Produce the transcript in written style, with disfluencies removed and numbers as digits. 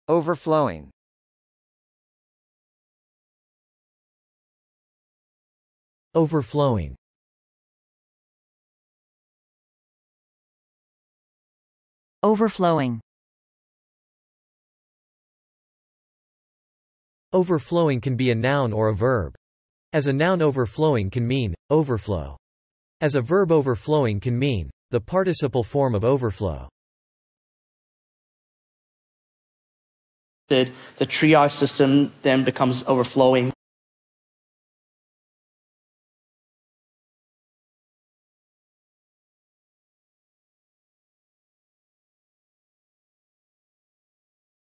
Overflowing. Overflowing. Overflowing. Overflowing can be a noun or a verb. As a noun, overflowing can mean overflow. As a verb, overflowing can mean the participle form of overflow. The triage system then becomes overflowing.